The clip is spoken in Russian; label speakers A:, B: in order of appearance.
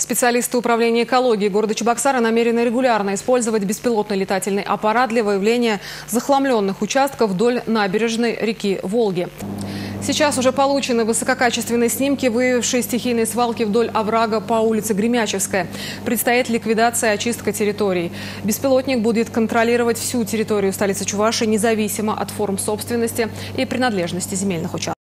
A: Специалисты управления экологии города Чебоксары намерены регулярно использовать беспилотный летательный аппарат для выявления захламленных участков вдоль набережной реки Волги. Сейчас уже получены высококачественные снимки, выявившие стихийные свалки вдоль оврага по улице Гремячевская. Предстоит ликвидация и очистка территорий. Беспилотник будет контролировать всю территорию столицы Чувашии, независимо от форм собственности и принадлежности земельных участков.